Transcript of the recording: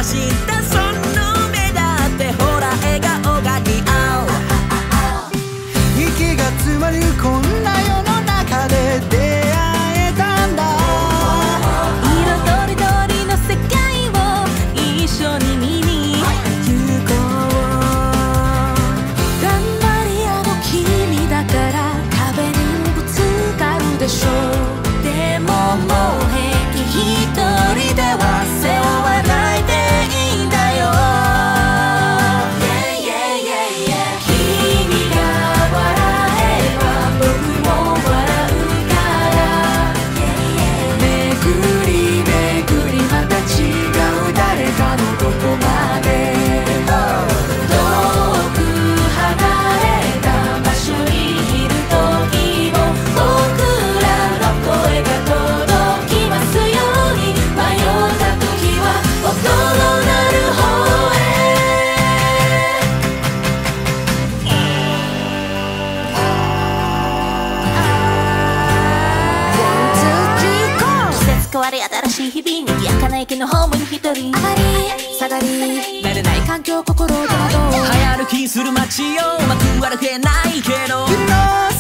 らしたその目だってほら笑顔が似合う。 息が詰まるこんな世の中で出会えたんだ。 色とりどりの世界を一緒に見に行こう。頑張り屋の君だから壁にぶつかるでしょう。でももう平気、一人では背負わないでいいんだよ。君が笑えば僕も笑うから。巡り巡りまた違う誰かのどこまで。遠く離れた場所にいる時も僕らの声が届きますように。迷った時は音の鳴る方へ。季節変わり新しい日々、賑やかな駅のホームに一人。上がり下がり慣れない環境心でなど。 流行る気する街をうまく歩けないけど昨日